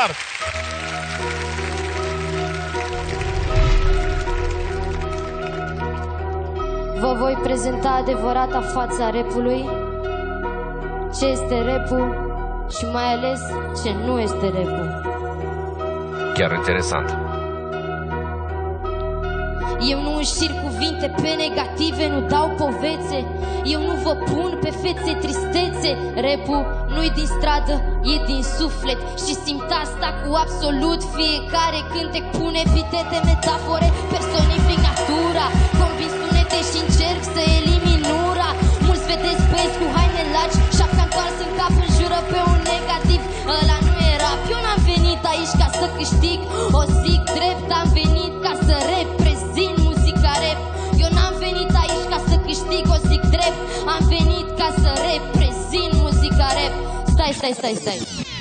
start! Vă voi prezenta adevărata fața rapului, ce este rapul și mai ales ce nu este rapul. Chiar interesant. Eu nu înșir cuvinte pe negative, nu dau povețe. Eu nu vă pun pe fețe tristețe. Rapul nu-i din stradă, e din suflet. Și simt asta cu absolut fiecare cântec. Pune epitete, metafore, personific natura. Convins sunete și încerc să elimin ura. Mulți vedeți băieți cu haine largi, șapca întoars în cap, înjură pe un negativ. Ăla nu e rap. Eu n-am venit aici ca să câștig, o zic drept, am venit ca să reprezint muzica rap. Eu n-am venit aici ca să câștig, o zic drept, am venit ca să reprezint muzica rap. Stai.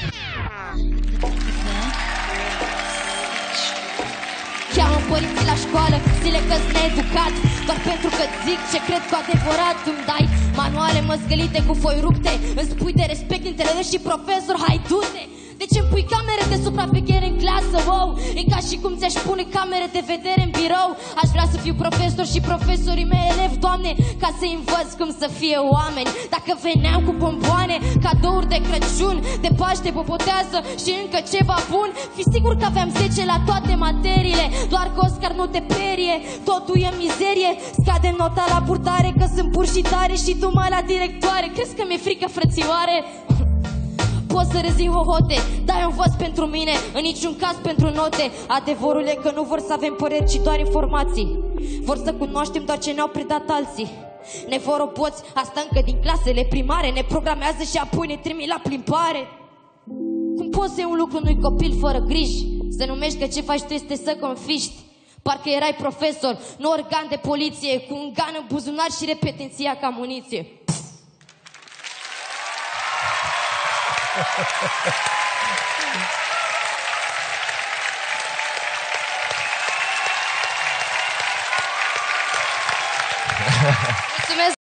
Cheamă părinții la școală, zile că-s needucat, doar pentru că zic ce cred cu adevărat. Îmi dai manuale măzgălite cu foi rupte, îmi spui de respect dintre elevi și profesor, hai du-te! De ce îmi pui camere de supraveghere în clasă, wow? E ca și cum ți-aș pune camere de vedere în birou. Aș vrea să fiu profesor și profesorii mei elevi, Doamne, ca să-i învăț cum să fie oameni. Dacă veneam cu bomboane, cadouri de Crăciun, de Paște, popotează și încă ceva bun, fi sigur că aveam 10 la toate materiile. Doar că Oscar nu te perie, totul e mizerie. Scade nota la purtare că sunt pur și tare și tu mai la directoare. Crezi că mi-e frică, frățioare? Poți să rezin hohote, dar eu învăț pentru mine, în niciun caz pentru note. Adevărul e că nu vor să avem păreri, ci doar informații. Vor să cunoaștem doar ce ne-au predat alții. Ne vor roboți, asta încă din clasele primare. Ne programează și apoi ne trimit la plimbare. Cum poți să iei un lucru unui copil fără griji? Să numești că ce faci tu este să confiști. Parcă erai profesor, nu organ de poliție, cu un gun în buzunar și repetenția ca muniție. Ha ha ha.